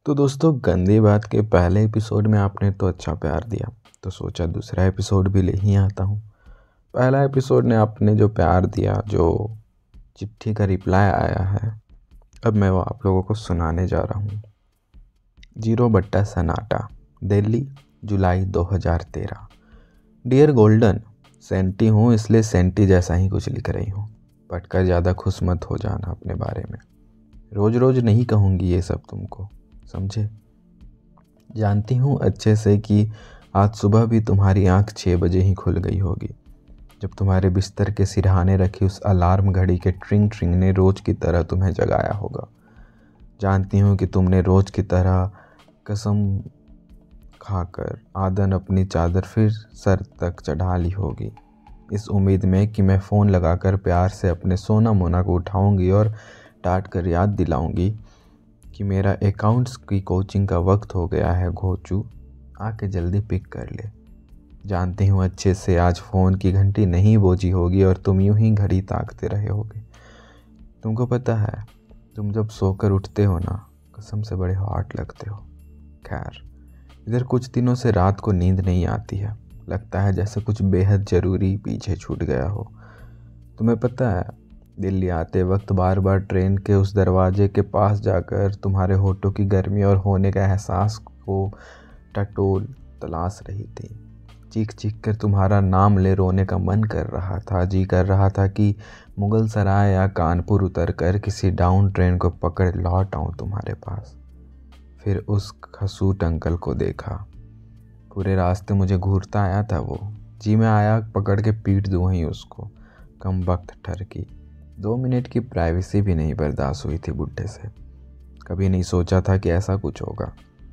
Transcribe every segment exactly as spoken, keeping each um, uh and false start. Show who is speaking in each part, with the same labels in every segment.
Speaker 1: तो दोस्तों, गंदी बात के पहले एपिसोड में आपने तो अच्छा प्यार दिया, तो सोचा दूसरा एपिसोड भी ले ही आता हूँ। पहला एपिसोड ने आपने जो प्यार दिया, जो चिट्ठी का रिप्लाई आया है, अब मैं वो आप लोगों को सुनाने जा रहा हूँ। जीरो बट्टा सन्नाटा, दिल्ली, जुलाई दो हज़ार तेरह। डियर गोल्डन, सेंटी हूँ इसलिए सेंटी जैसा ही कुछ लिख रही हूँ। पढ़कर ज़्यादा खुश मत हो जाना अपने बारे में। रोज़ रोज़ नहीं कहूँगी ये सब तुमको, समझे। जानती हूँ अच्छे से कि आज सुबह भी तुम्हारी आंख छः बजे ही खुल गई होगी, जब तुम्हारे बिस्तर के सिरहाने रखी उस अलार्म घड़ी के ट्रिंग ट्रिंग ने रोज़ की तरह तुम्हें जगाया होगा। जानती हूँ कि तुमने रोज़ की तरह कसम खाकर आदन अपनी चादर फिर सर तक चढ़ा ली होगी, इस उम्मीद में कि मैं फ़ोन लगाकर प्यार से अपने सोना मोना को उठाऊंगी और डांट कर याद दिलाऊंगी कि मेरा अकाउंट्स की कोचिंग का वक्त हो गया है, घोचू आके जल्दी पिक कर ले। जानती हूँ अच्छे से आज फ़ोन की घंटी नहीं बजी होगी और तुम यूं ही घड़ी ताकते रहे होगे। तुमको पता है, तुम जब सोकर उठते हो ना, कसम से बड़े हॉट लगते हो। खैर, इधर कुछ दिनों से रात को नींद नहीं आती है, लगता है जैसे कुछ बेहद ज़रूरी पीछे छूट गया हो। तुम्हें पता है, दिल्ली आते वक्त बार बार ट्रेन के उस दरवाजे के पास जाकर तुम्हारे होठों की गर्मी और होने का एहसास को टटोल तलाश रही थी। चीख चीख कर तुम्हारा नाम ले रोने का मन कर रहा था। जी कर रहा था कि मुगल सराय या कानपुर उतर कर किसी डाउन ट्रेन को पकड़ लौट आऊँ तुम्हारे पास। फिर उस खसूट अंकल को देखा, पूरे रास्ते मुझे घूरता आया था वो। जी मैं आया पकड़ के पीट दूँ वहीं उसको, कम वक्त ठरकी। दो मिनट की प्राइवेसी भी नहीं बर्दाश्त हुई थी बुढ़े से। कभी नहीं सोचा था कि ऐसा कुछ होगा।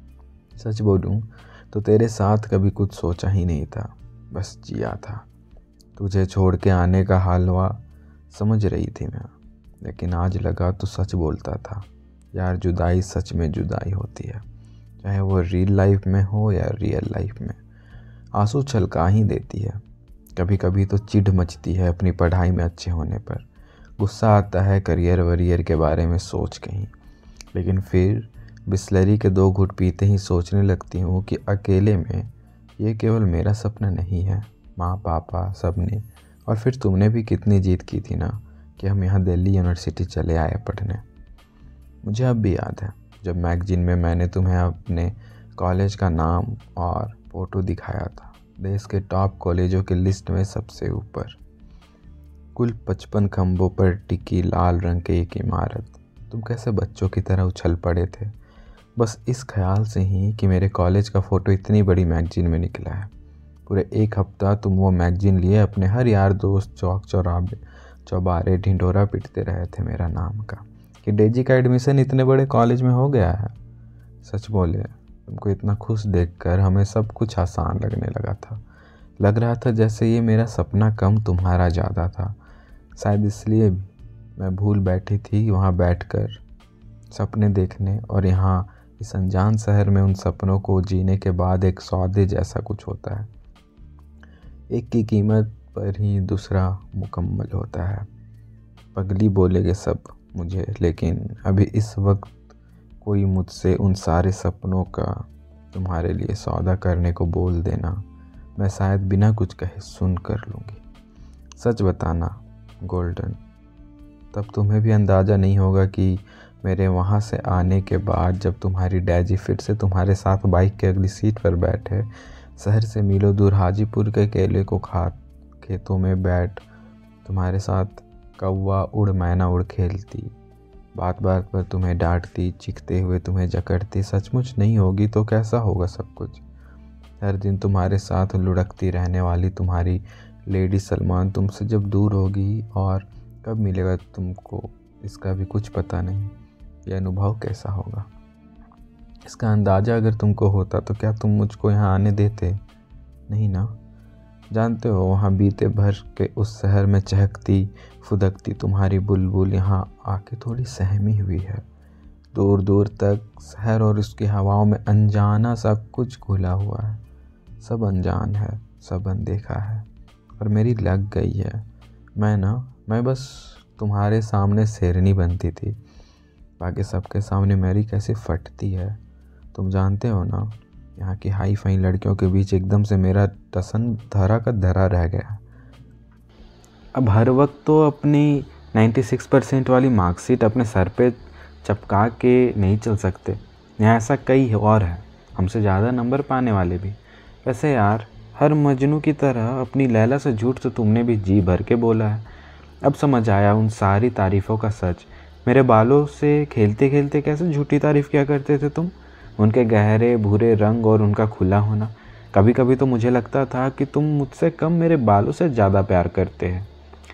Speaker 1: सच बोलूं तो तेरे साथ कभी कुछ सोचा ही नहीं था, बस जिया था। तुझे छोड़ के आने का हलवा समझ रही थी मैं, लेकिन आज लगा तो सच बोलता था। यार, जुदाई सच में जुदाई होती है, चाहे वो रियल लाइफ में हो या रियल लाइफ में। आंसू छलका ही देती है। कभी कभी तो चिढ़ मचती है अपनी पढ़ाई में अच्छे होने पर। गुस्सा आता है करियर वरियर के बारे में सोच के ही, लेकिन फिर बिस्लरी के दो घुट पीते ही सोचने लगती हूँ कि अकेले में ये केवल मेरा सपना नहीं है। माँ पापा सब ने, और फिर तुमने भी कितनी जीत की थी ना कि हम यहाँ दिल्ली यूनिवर्सिटी चले आए पढ़ने। मुझे अब भी याद है जब मैगजीन में मैंने तुम्हें अपने कॉलेज का नाम और फ़ोटो दिखाया था, देश के टॉप कॉलेजों की लिस्ट में सबसे ऊपर, कुल पचपन खंभों पर टिकी लाल रंग की एक इमारत। तुम कैसे बच्चों की तरह उछल पड़े थे, बस इस ख्याल से ही कि मेरे कॉलेज का फ़ोटो इतनी बड़ी मैगजीन में निकला है। पूरे एक हफ्ता तुम वो मैगजीन लिए अपने हर यार दोस्त चौक चौराहे चौबारे ढिंढोरा पीटते रहे थे मेरा नाम का, कि डेजी का एडमिशन इतने बड़े कॉलेज में हो गया है। सच बोले, तुमको इतना खुश देखकर हमें सब कुछ आसान लगने लगा था। लग रहा था जैसे ये मेरा सपना कम तुम्हारा ज़्यादा था। शायद इसलिए मैं भूल बैठी थी वहाँ बैठकर सपने देखने, और यहाँ इस अनजान शहर में उन सपनों को जीने के बाद एक सौदे जैसा कुछ होता है। एक की कीमत पर ही दूसरा मुकम्मल होता है। पगली बोलेगे सब मुझे, लेकिन अभी इस वक्त कोई मुझसे उन सारे सपनों का तुम्हारे लिए सौदा करने को बोल देना, मैं शायद बिना कुछ कहे सुन कर लूँगी। सच बताना गोल्डन, तब तुम्हें भी अंदाज़ा नहीं होगा कि मेरे वहाँ से आने के बाद जब तुम्हारी डैजी फिर से तुम्हारे साथ बाइक के अगली सीट पर बैठे, शहर से मीलों दूर हाजीपुर के केले को खा खेतों में बैठ तुम्हारे साथ कौवा उड़ मैना उड़ खेलती, बात बात पर तुम्हें डांटती, चीखते हुए तुम्हें जकड़ती। सचमुच नहीं होगी तो कैसा होगा सब कुछ। हर दिन तुम्हारे साथ लुढ़कती रहने वाली तुम्हारी लेडी सलमान तुमसे जब दूर होगी, और कब मिलेगा तुमको इसका भी कुछ पता नहीं। यह अनुभव कैसा होगा, इसका अंदाज़ा अगर तुमको होता तो क्या तुम मुझको यहाँ आने देते? नहीं ना। जानते हो, वहाँ बीते भर के उस शहर में चहकती फुदकती तुम्हारी बुलबुल यहाँ आके थोड़ी सहमी हुई है। दूर दूर तक शहर और उसकी हवाओं में अनजाना सा कुछ घुला हुआ है। सब अनजान है, सब अनदेखा है, और मेरी लग गई है। मैं ना मैं बस तुम्हारे सामने शेरनी बनती थी, बाकी सबके सामने मेरी कैसी फटती है। तुम जानते हो ना, यहाँ की हाई फाई लड़कियों के बीच एकदम से मेरा टसन धरा का धरा रह गया। अब हर वक्त तो अपनी छियानवे परसेंट वाली मार्कशीट अपने सर पे चपका के नहीं चल सकते। यहाँ ऐसा कई और है, हमसे ज़्यादा नंबर पाने वाले भी। वैसे यार, हर मजनू की तरह अपनी लैला से झूठ तो तुमने भी जी भर के बोला है। अब समझ आया उन सारी तारीफ़ों का सच। मेरे बालों से खेलते खेलते कैसे झूठी तारीफ़ किया करते थे तुम, उनके गहरे भूरे रंग और उनका खुला होना। कभी कभी तो मुझे लगता था कि तुम मुझसे कम मेरे बालों से ज़्यादा प्यार करते हैं।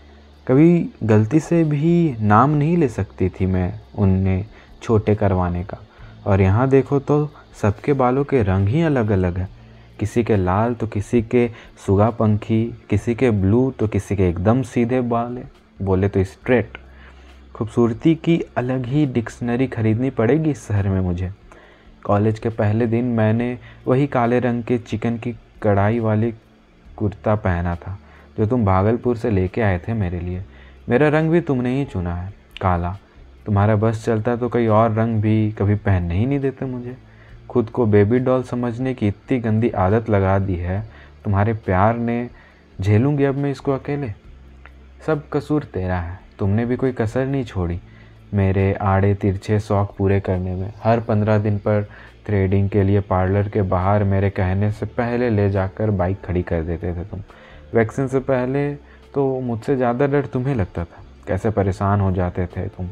Speaker 1: कभी गलती से भी नाम नहीं ले सकती थी मैं उन्हें छोटे करवाने का। और यहाँ देखो तो सबके बालों के रंग ही अलग अलग है। किसी के लाल तो किसी के सुगा पंखी, किसी के ब्लू तो किसी के एकदम सीधे बाल है, बोले तो स्ट्रेट। खूबसूरती की अलग ही डिक्शनरी खरीदनी पड़ेगी इस शहर में मुझे। कॉलेज के पहले दिन मैंने वही काले रंग के चिकन की कढ़ाई वाली कुर्ता पहना था जो तुम भागलपुर से लेके आए थे मेरे लिए। मेरा रंग भी तुमने ही चुना है, काला। तुम्हारा बस चलता तो कोई और रंग भी कभी पहनने ही नहीं देते मुझे। खुद को बेबी डॉल समझने की इतनी गंदी आदत लगा दी है तुम्हारे प्यार ने। झेलूंगी अब मैं इसको अकेले। सब कसूर तेरा है, तुमने भी कोई कसर नहीं छोड़ी मेरे आड़े तिरछे शौक़ पूरे करने में। हर पंद्रह दिन पर थ्रेडिंग के लिए पार्लर के बाहर मेरे कहने से पहले ले जाकर बाइक खड़ी कर देते थे तुम। वैक्सीन से पहले तो मुझसे ज़्यादा डर तुम्हें लगता था। कैसे परेशान हो जाते थे तुम।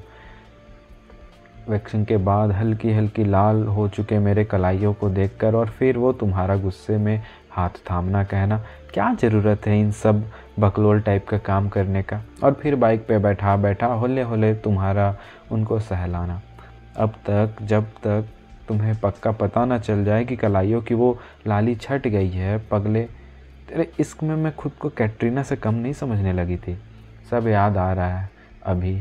Speaker 1: वैक्सीन के बाद हल्की हल्की लाल हो चुके मेरे कलाइयों को देखकर, और फिर वो तुम्हारा गुस्से में हाथ थामना, कहना क्या ज़रूरत है इन सब बकलोल टाइप का काम करने का, और फिर बाइक पे बैठा बैठा होले होले तुम्हारा उनको सहलाना। अब तक जब तक तुम्हें पक्का पता ना चल जाए कि कलाइयों की वो लाली छट गई है, पगले तेरे इश्क में मैं खुद को कैटरीना से कम नहीं समझने लगी थी। सब याद आ रहा है अभी।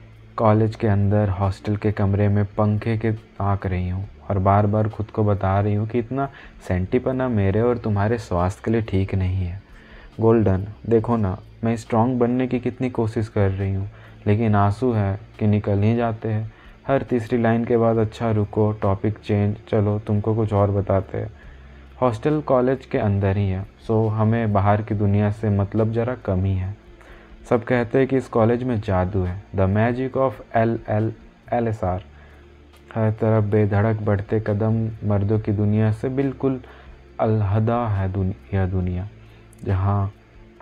Speaker 1: कॉलेज के अंदर हॉस्टल के कमरे में पंखे के ताक रही हूँ और बार बार खुद को बता रही हूँ कि इतना सेंटीपना मेरे और तुम्हारे स्वास्थ्य के लिए ठीक नहीं है। गोल्डन, देखो ना, मैं स्ट्रांग बनने की कितनी कोशिश कर रही हूँ, लेकिन आंसू है कि निकल ही जाते हैं हर तीसरी लाइन के बाद। अच्छा रुको, टॉपिक चेंज, चलो तुमको कुछ और बताते हैं। हॉस्टल कॉलेज के अंदर ही है, सो हमें बाहर की दुनिया से मतलब ज़रा कम ही है। सब कहते हैं कि इस कॉलेज में जादू है, the magic of L L L S R. हर तरफ बेधड़क बढ़ते कदम, मर्दों की दुनिया से बिल्कुल अलहदा है दुनिया दुनिया जहाँ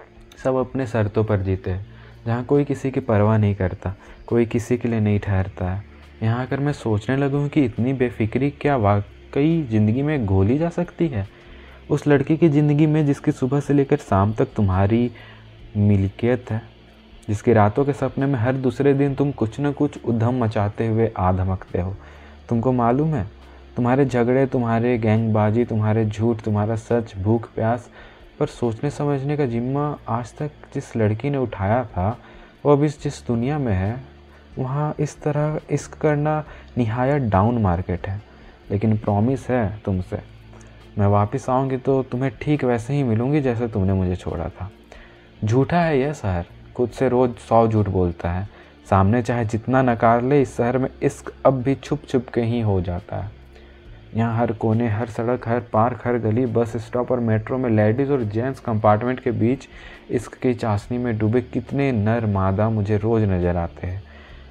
Speaker 1: सब अपने शर्तों पर जीते हैं, जहाँ कोई किसी की परवाह नहीं करता, कोई किसी के लिए नहीं ठहरता है। यहाँ आकर मैं सोचने लगूँ कि इतनी बेफिक्री क्या वाकई ज़िंदगी में घोली जा सकती है। उस लड़की की ज़िंदगी में जिसकी सुबह से लेकर शाम तक तुम्हारी मिल्कियत है, जिसकी रातों के सपने में हर दूसरे दिन तुम कुछ न कुछ उधम मचाते हुए आ धमकते हो। तुमको मालूम है, तुम्हारे झगड़े, तुम्हारे गैंगबाजी, तुम्हारे झूठ, तुम्हारा सच, भूख प्यास पर सोचने समझने का जिम्मा आज तक जिस लड़की ने उठाया था, वो अब इस जिस दुनिया में है वहाँ इस तरह इश्क करना निहायत डाउन मार्केट है। लेकिन प्रॉमिस है तुमसे, मैं वापस आऊँगी तो तुम्हें ठीक वैसे ही मिलूँगी जैसे तुमने मुझे छोड़ा था। झूठा है यह शहर, खुद से रोज़ सौ झूठ बोलता है। सामने चाहे जितना नकार ले, इस शहर में इश्क अब भी छुप छुप के ही हो जाता है। यहाँ हर कोने, हर सड़क, हर पार्क, हर गली, बस स्टॉप और मेट्रो में लेडीज़ और जेंट्स कंपार्टमेंट के बीच इश्क की चाशनी में डूबे कितने नर मादा मुझे रोज़ नज़र आते हैं।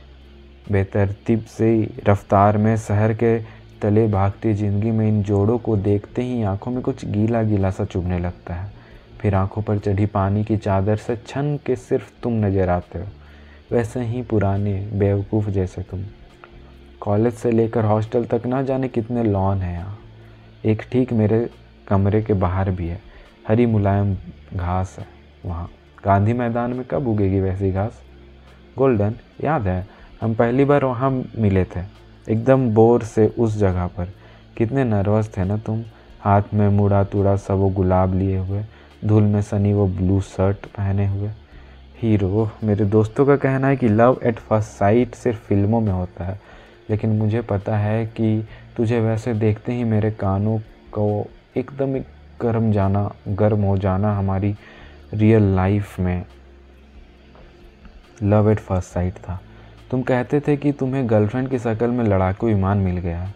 Speaker 1: बेतरतीब से रफ्तार में शहर के तले भागती ज़िंदगी में इन जोड़ों को देखते ही आंखों में कुछ गीला गीला सा चुभने लगता है। फिर आंखों पर चढ़ी पानी की चादर से छन के सिर्फ तुम नज़र आते हो, वैसे ही पुराने बेवकूफ़ जैसे तुम। कॉलेज से लेकर हॉस्टल तक ना जाने कितने लॉन हैं यहाँ। एक ठीक मेरे कमरे के बाहर भी है, हरी मुलायम घास है वहाँ। गांधी मैदान में कब उगेगी वैसी घास? गोल्डन, याद है हम पहली बार वहाँ मिले थे, एकदम बोर से उस जगह पर। कितने नर्वस थे ना तुम, हाथ में मुड़ा तुड़ा सा वो गुलाब लिए हुए, धूल में सनी वो ब्लू शर्ट पहने हुए। हीरो, मेरे दोस्तों का कहना है कि लव एट फर्स्ट साइट सिर्फ फिल्मों में होता है, लेकिन मुझे पता है कि तुझे वैसे देखते ही मेरे कानों को एकदम एक गर्म जाना गर्म हो जाना हमारी रियल लाइफ में लव एट फर्स्ट साइट था। तुम कहते थे कि तुम्हें गर्लफ्रेंड की शक्ल में लड़ाकू विमान मिल गया है।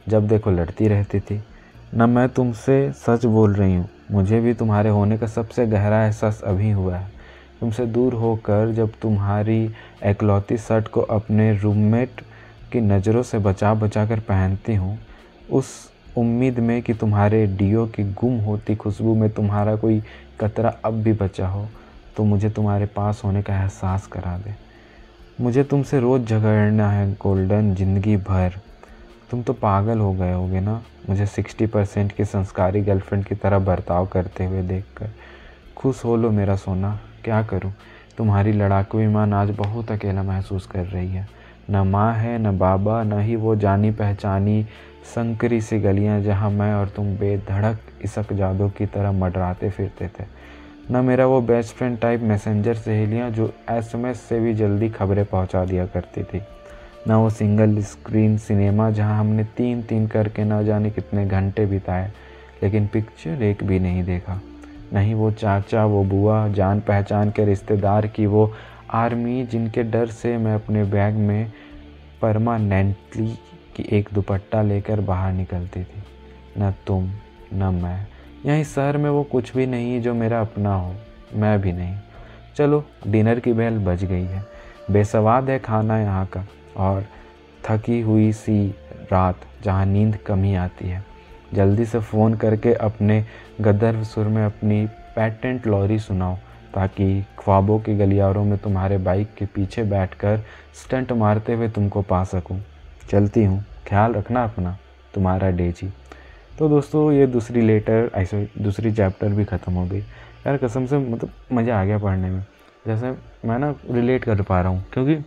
Speaker 1: जब देखो लड़ती रहती थी। न मैं तुमसे सच बोल रही हूँ, मुझे भी तुम्हारे होने का सबसे गहरा एहसास अभी हुआ है। तुमसे दूर होकर जब तुम्हारी एकलौती शर्ट को अपने रूममेट की नज़रों से बचा बचा कर पहनती हूँ, उस उम्मीद में कि तुम्हारे डियो की गुम होती खुशबू में तुम्हारा कोई कतरा अब भी बचा हो, तो मुझे तुम्हारे पास होने का एहसास करा दे। मुझे तुमसे रोज़ झगड़ना है गोल्डन, ज़िंदगी भर। तुम तो पागल हो गए होगे ना मुझे सिक्सटी परसेंट की संस्कारी गर्लफ्रेंड की तरह बर्ताव करते हुए देखकर। खुश हो लो मेरा सोना, क्या करूं? तुम्हारी लड़ाकू विमान आज बहुत अकेला महसूस कर रही है। न माँ है, न बाबा, न ही वो जानी पहचानी संकरी सी गलियां जहां मैं और तुम बेधड़क इसक जादू की तरह मडराते फिरते थे। न मेरा वो बेस्ट फ्रेंड टाइप मैसेंजर सहेलियां जो एसएमएस से भी जल्दी खबरें पहुंचा दिया करती थी। न वो सिंगल स्क्रीन सिनेमा जहां हमने तीन तीन करके न जाने कितने घंटे बिताए, लेकिन पिक्चर एक भी नहीं देखा। नहीं वो चाचा, वो बुआ, जान पहचान के रिश्तेदार की वो आर्मी जिनके डर से मैं अपने बैग में परमानेंटली की एक दुपट्टा लेकर बाहर निकलती थी। न तुम, न मैं। यहीं शहर में वो कुछ भी नहीं जो मेरा अपना हो, मैं भी नहीं। चलो डिनर की बेल बज गई है। बेसवाद है खाना यहाँ का, और थकी हुई सी रात जहाँ नींद कम ही आती है। जल्दी से फ़ोन करके अपने गदर्व सुर में अपनी पेटेंट लॉरी सुनाओ, ताकि ख्वाबों के गलियारों में तुम्हारे बाइक के पीछे बैठकर स्टंट मारते हुए तुमको पा सकूं। चलती हूँ, ख्याल रखना अपना, तुम्हारा डेजी। तो दोस्तों ये दूसरी लेटर ऐसे दूसरी चैप्टर भी ख़त्म हो गई। यार कसम से मतलब मज़ा आ गया पढ़ने में। जैसे मैं ना रिलेट कर पा रहा हूँ, क्योंकि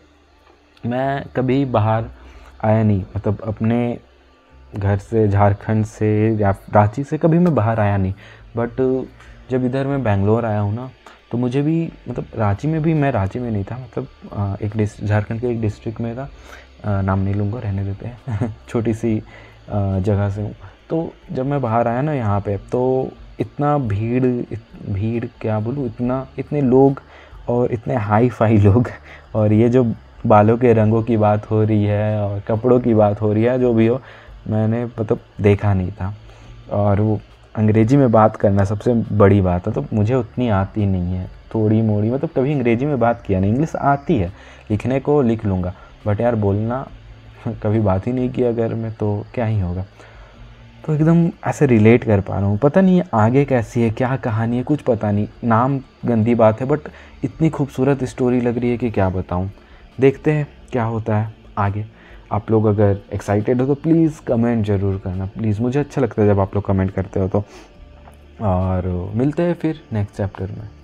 Speaker 1: मैं कभी बाहर आया नहीं, मतलब अपने घर से, झारखंड से या रांची से कभी मैं बाहर आया नहीं। बट जब इधर मैं बेंगलोर आया हूँ ना, तो मुझे भी मतलब रांची में भी, मैं रांची में नहीं था, मतलब एक डिस्ट झारखंड के एक डिस्ट्रिक्ट में था, नाम नहीं लूँगा, रहने देते हैं छोटी सी जगह से हूँ। तो जब मैं बाहर आया ना यहाँ पे, तो इतना भीड़ इत, भीड़ क्या बोलूँ, इतना इतने लोग और इतने हाई फाई लोग, और ये जो बालों के रंगों की बात हो रही है और कपड़ों की बात हो रही है, जो भी हो, मैंने मतलब देखा नहीं था। और वो अंग्रेज़ी में बात करना सबसे बड़ी बात है, तो मुझे उतनी आती नहीं है, थोड़ी मोड़ी, मतलब कभी अंग्रेज़ी में बात किया नहीं। इंग्लिश आती है, लिखने को लिख लूँगा, बट यार बोलना कभी बात ही नहीं किया घर में, तो क्या ही होगा। तो एकदम ऐसे रिलेट कर पा रहा हूँ। पता नहीं आगे कैसी है, क्या कहानी है, कुछ पता नहीं। नाम गंदी बात है, बट इतनी खूबसूरत स्टोरी लग रही है कि क्या बताऊँ। देखते हैं क्या होता है आगे। आप लोग अगर एक्साइटेड हो तो प्लीज़ कमेंट ज़रूर करना, प्लीज़। मुझे अच्छा लगता है जब आप लोग कमेंट करते हो तो। और मिलते हैं फिर नेक्स्ट चैप्टर में।